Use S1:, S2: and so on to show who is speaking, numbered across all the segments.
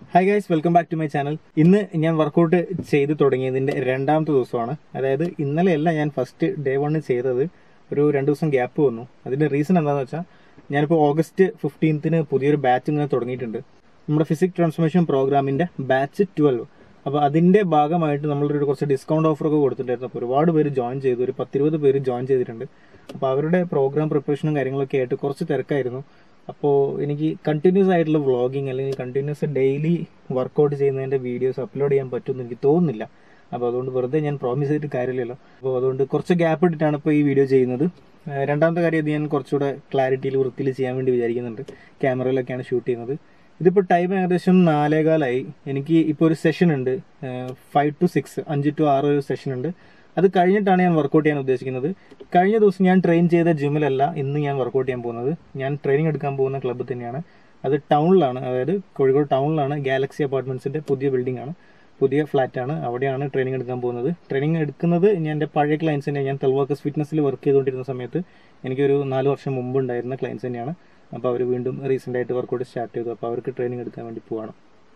S1: Hi guys, welcome back to my channel. ഇന്ന് ഞാൻ workout ചെയ്തു തുടങ്ങിയതിന്റെ രണ്ടാമത്തെ ദിവസമാണ്. അതായത് ഇന്നലെയല്ല ഞാൻ ഫസ്റ്റ് ഡേ 1 ചെയ്തത്. ഒരു 2 ദിവസം ഗ്യാപ്പ് വന്നു. അതിന്റെ റീസൺ എന്താണെന്ന് വെച്ചാൽ ഞാനിപ്പോൾ ഓഗസ്റ്റ് 15ന് പുതിയൊരു ബാച്ച് ഇങ്ങനെ തുടങ്ങിയിട്ടുണ്ട്. നമ്മുടെ ഫിസിക് ട്രാൻസ്ഫോർമേഷൻ പ്രോഗ്രാമിന്റെ ബാച്ച് 12. അപ്പോൾ അതിന്റെ ഭാഗമായിട്ട് നമ്മളൊരു കുറച്ച് ഡിസ്കൗണ്ട് ഓഫർ ഒക്കെ കൊടുത്തിട്ടുണ്ടായിരുന്നു. അപ്പോൾ ഒരുപാട് പേര് ജോയിൻ ചെയ്തു. ഒരു 10-20 പേര് ജോയിൻ ചെയ്തിട്ടുണ്ട്. അപ്പോൾ അവരുടെ പ്രോഗ്രാം പ്രിപ്പറേഷനും കാര്യങ്ങളൊക്കെ ആയിട്ട് കുറച്ച് തിരക്കായിരുന്നു. അപ്പോൾ എനിക്ക് കണ്ടിന്യൂസ് ആയിട്ടുള്ള വ്ളോഗിങ് അല്ലെങ്കിൽ കണ്ടിന്യൂസ് ഡെയിലി വർക്കൗട്ട് ചെയ്യുന്നതിൻ്റെ വീഡിയോസ് അപ്ലോഡ് ചെയ്യാൻ പറ്റുമെന്ന് എനിക്ക് തോന്നുന്നില്ല. അപ്പോൾ അതുകൊണ്ട് വെറുതെ ഞാൻ പ്രോമിസ് ചെയ്തിട്ട് കാര്യമില്ലല്ലോ. അപ്പോൾ അതുകൊണ്ട് കുറച്ച് ഗ്യാപ്പ് ഇട്ടിട്ടാണ് ഇപ്പോൾ ഈ വീഡിയോ ചെയ്യുന്നത്. രണ്ടാമത്തെ കാര്യം ഇത് ഞാൻ കുറച്ചുകൂടെ ക്ലാരിറ്റിയിൽ വൃത്തിയിൽ ചെയ്യാൻ വേണ്ടി വിചാരിക്കുന്നുണ്ട്. ക്യാമറയിലൊക്കെയാണ് ഷൂട്ട് ചെയ്യുന്നത്. ഇതിപ്പോൾ ടൈം ഏകദേശം 4:15. എനിക്ക് ഇപ്പോൾ ഒരു സെഷൻ ഉണ്ട്, 5 to 6, 5 to 6 ഒരു സെഷൻ ഉണ്ട്. അത് കഴിഞ്ഞിട്ടാണ് ഞാൻ വർക്കൗട്ട് ചെയ്യാൻ ഉദ്ദേശിക്കുന്നത്. കഴിഞ്ഞ ദിവസം ഞാൻ ട്രെയിൻ ചെയ്ത ജിമ്മിലല്ല ഇന്ന് ഞാൻ വർക്കൗട്ട് ചെയ്യാൻ പോകുന്നത്. ഞാൻ ട്രെയിനിങ് എടുക്കാൻ പോകുന്ന ക്ലബ്ബ് തന്നെയാണ്. അത് ടൗണിലാണ്, അതായത് കോഴിക്കോട് ടൗണിലാണ്. ഗാലക്സി അപ്പാർട്ട്മെന്റ്സിന്റെ പുതിയ ബിൽഡിംഗ് ആണ്, പുതിയ ഫ്ലാറ്റാണ്. അവിടെയാണ് ട്രെയിനിങ് എടുക്കാൻ പോകുന്നത്. ട്രെയിനിങ് എടുക്കുന്നത് ഞാൻ എൻ്റെ പഴയ ക്ലയൻസ് തന്നെ. ഞാൻ വർക്കേഴ്സ് ഫിറ്റ്നസ്സിൽ വർക്ക് ചെയ്തുകൊണ്ടിരുന്ന സമയത്ത് എനിക്കൊരു 4 വർഷം മുമ്പ് ഉണ്ടായിരുന്ന ക്ലയൻസ് തന്നെയാണ്. അപ്പോൾ അവർ വീണ്ടും റീസെൻ്റ് ആയിട്ട് വർക്കൗട്ട് സ്റ്റാർട്ട് ചെയ്തു. അപ്പോൾ അവർക്ക് ട്രെയിനിങ് എടുക്കാൻ വേണ്ടി പോവാണ്.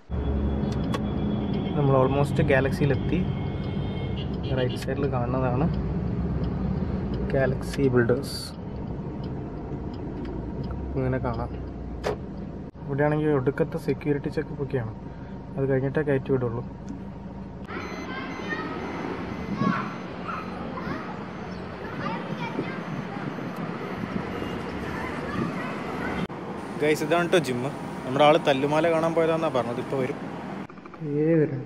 S1: നമ്മൾ ഓൾമോസ്റ്റ് ഗാലക്സിയിലെത്തി. റൈറ്റ് സൈഡിൽ കാണുന്നതാണ് ഗാലക്സി ബിൽഡേഴ്സ്. ഇങ്ങനെ കാണാം. ഇവിടെയാണെങ്കിൽ ഒടുക്കത്തെ സെക്യൂരിറ്റി ചെക്കപ്പ് ഒക്കെയാണ്. അത് കഴിഞ്ഞിട്ടേ കയറ്റി വിടുള്ളൂ. ഗൈസ്, ഇതാണ് കേട്ടോ ജിമ്മ്. നമ്മുടെ ആള് തല്ലുമാല കാണാൻ പോയതാന്നാണ് പറഞ്ഞത്. ഇപ്പോൾ വരും. വരുന്നുണ്ട്.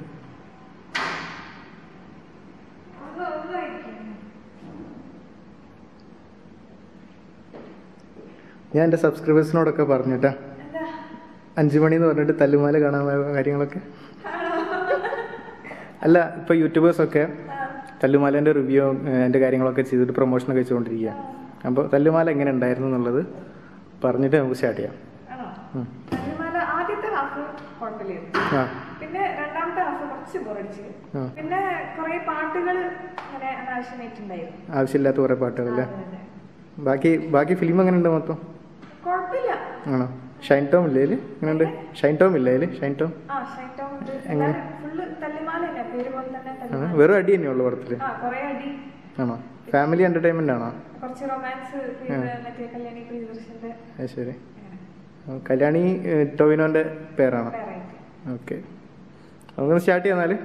S1: ഞാൻ എൻ്റെ സബ്സ്ക്രൈബേഴ്സിനോടൊക്കെ പറഞ്ഞിട്ടാ 5 മണി എന്ന് പറഞ്ഞിട്ട് തല്ലുമാല കാണാൻ കാര്യങ്ങളൊക്കെ. അല്ല, ഇപ്പോൾ യൂട്യൂബേഴ്സൊക്കെ തല്ലുമാലേൻ്റെ റിവ്യൂ എൻ്റെ കാര്യങ്ങളൊക്കെ ചെയ്തിട്ട് പ്രൊമോഷനൊക്കെ വെച്ചുകൊണ്ടിരിക്കുക. അപ്പോൾ തല്ലുമാല എങ്ങനെ ഉണ്ടായിരുന്നു എന്നുള്ളത് പറഞ്ഞിട്ട് നമുക്ക് സ്റ്റാർട്ട് ചെയ്യാം.
S2: ആദ്യത്തെ ഹാഫ് കുഴപ്പമില്ലായിരുന്നു. പിന്നെ രണ്ടാമത്തെ ഹാഫ് കുറച്ച് ബോറടിച്ചു. പിന്നെ കുറെ പാട്ടുകൾ
S1: ആവശ്യമില്ലാത്ത കുറെ പാട്ടുകളല്ലേ. ബാക്കി ഫിലിം എങ്ങനെ ഉണ്ട്? മൊത്തം
S2: കുഴപ്പമില്ല.
S1: ആണോ? ഷൈൻ ടോം ഇല്ലേ? എങ്ങനെയുണ്ട്? ഷൈൻ ടോം ഇല്ലേ? ഷൈൻ ടോം എങ്ങനെ? വെറും അടി തന്നെയുള്ളൂ പടത്തില്? ആണോ? ഫാമിലി എന്റർടൈൻമെന്റ് ആണോ? ശരി. കല്യാണി ടോവിനോന്റെ പേരാണോ? ഓക്കെ, നമുക്ക് സ്റ്റാർട്ട് ചെയ്യാന്നാല്.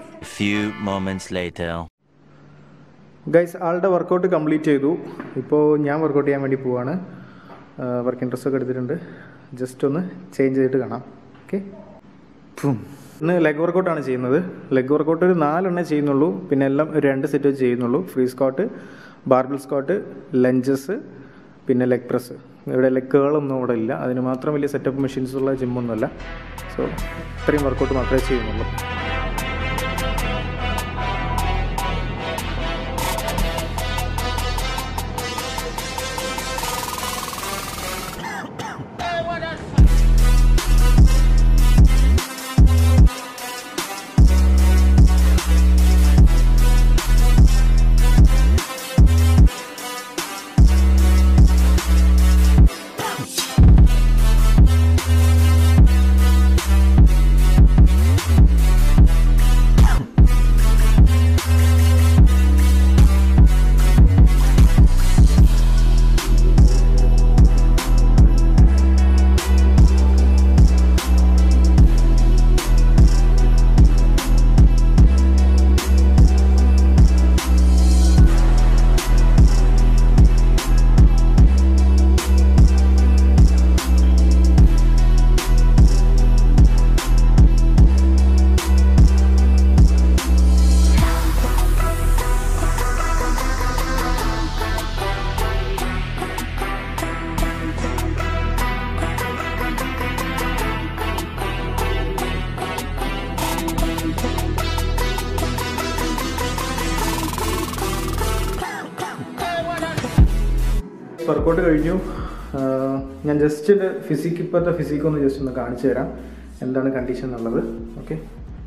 S1: ഗൈസ്, ആളുടെ വർക്കൗട്ട് കംപ്ലീറ്റ് ചെയ്തു. ഇപ്പോൾ ഞാൻ വർക്കൗട്ട് ചെയ്യാൻ വേണ്ടി പോവാണ്. വർക്കിംഗ് ഡ്രസ്സൊക്കെ എടുത്തിട്ടുണ്ട്. ജസ്റ്റ് ഒന്ന് ചേഞ്ച് ചെയ്തിട്ട് കാണാം. ഓക്കെ. ഇന്ന് ലെഗ് വർക്കൗട്ടാണ് ചെയ്യുന്നത്. ലെഗ് വർക്കൗട്ട് ഒരു 4 എണ്ണേ ചെയ്യുന്നുള്ളൂ. പിന്നെ എല്ലാം 2 സെറ്റ് വെച്ച് ചെയ്യുന്നുള്ളൂ. Free squat, barbell squat, lunges, പിന്നെ ലെഗ് പ്രസ്. ഇവിടെ ലെഗുകളൊന്നും ഇവിടെ ഇല്ല. അതിന് മാത്രം വലിയ സെറ്റപ്പ് മെഷീൻസ് ഉള്ള ജിമ്മൊന്നുമല്ല. സോ ഇത്രയും വർക്കൗട്ട് മാത്രമേ ചെയ്യുന്നുള്ളൂ. വർക്കൗട്ട് കഴിഞ്ഞു. ഞാൻ ജസ്റ്റ് എൻ്റെ ഫിസിക്ക്, ഇപ്പോഴത്തെ ഫിസിക്ക് ഒന്ന് ജസ്റ്റ് ഒന്ന് കാണിച്ചു തരാം എന്താണ് കണ്ടീഷൻ എന്നുള്ളത്. Okay,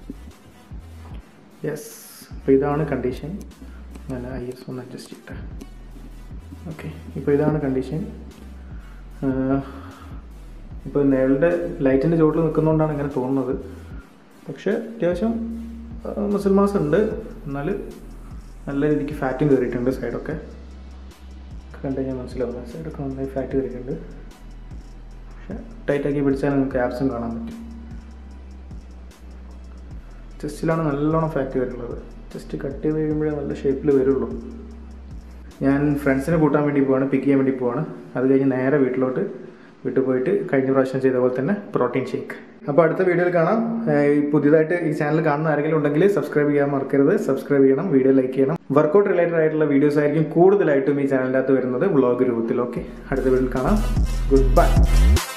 S1: yes. അപ്പോൾ ഇതാണ് കണ്ടീഷൻ. ഞാൻ IS ഒന്ന് അഡ്ജസ്റ്റ് ചെയ്യട്ടെ. ഓക്കെ, ഇപ്പോൾ ഇതാണ് കണ്ടീഷൻ. ഇപ്പോൾ നിഴലിൻ്റെ ലൈറ്റിൻ്റെ ചുവട്ടിൽ നിൽക്കുന്നതുകൊണ്ടാണ് ഇങ്ങനെ തോന്നുന്നത്. പക്ഷേ അത്യാവശ്യം മസിൽ മാസ് ഉണ്ട്. എന്നാൽ നല്ല രീതിക്ക് ഫാറ്റും കയറിയിട്ടുണ്ട്. സൈഡൊക്കെ കണ്ടു കഴിഞ്ഞാൽ മനസ്സിലാവും. സൈഡൊക്കെ നന്നായി ഫാറ്റ് കയറിയിട്ടുണ്ട്. പക്ഷേ ടൈറ്റാക്കി പിടിച്ചാൽ നിങ്ങൾക്ക് ആപ്സും കാണാൻ പറ്റും. ചെസ്റ്റിലാണ് നല്ലോണം ഫാറ്റ് കയറിയുള്ളത്. ചെസ്റ്റ് കട്ട് ചെയ്ത് കഴിയുമ്പോഴേ നല്ല ഷേപ്പിൽ വരുള്ളൂ. ഞാൻ ഫ്രണ്ട്സിനെ കൂട്ടാൻ വേണ്ടി പോവാണ്, പിക്ക് ചെയ്യാൻ വേണ്ടി പോവാണ്. അത് കഴിഞ്ഞ് നേരെ വീട്ടിൽ പോയിട്ട് കഴിഞ്ഞ പ്രാവശ്യം ചെയ്ത പോലെ തന്നെ പ്രോട്ടീൻ ഷേക്ക്. അപ്പോൾ അടുത്ത വീഡിയോയിൽ കാണാം. പുതിയതായിട്ട് ഈ ചാനൽ കാണുന്ന ആരെങ്കിലും ഉണ്ടെങ്കിൽ സബ്സ്ക്രൈബ് ചെയ്യാൻ മറക്കരുത്. സബ്സ്ക്രൈബ് ചെയ്യണം, വീഡിയോ ലൈക്ക് ചെയ്യണം. വർക്കൗട്ട് റിലേറ്റഡ് ആയിട്ടുള്ള വീഡിയോസ് ആയിരിക്കും കൂടുതലായിട്ടും ഈ ചാനലിൻ്റെ അകത്ത് വരുന്നത് വ്ളോഗ് രൂപത്തിൽ. ഓക്കെ, അടുത്ത വീഡിയോയിൽ കാണാം. Good by.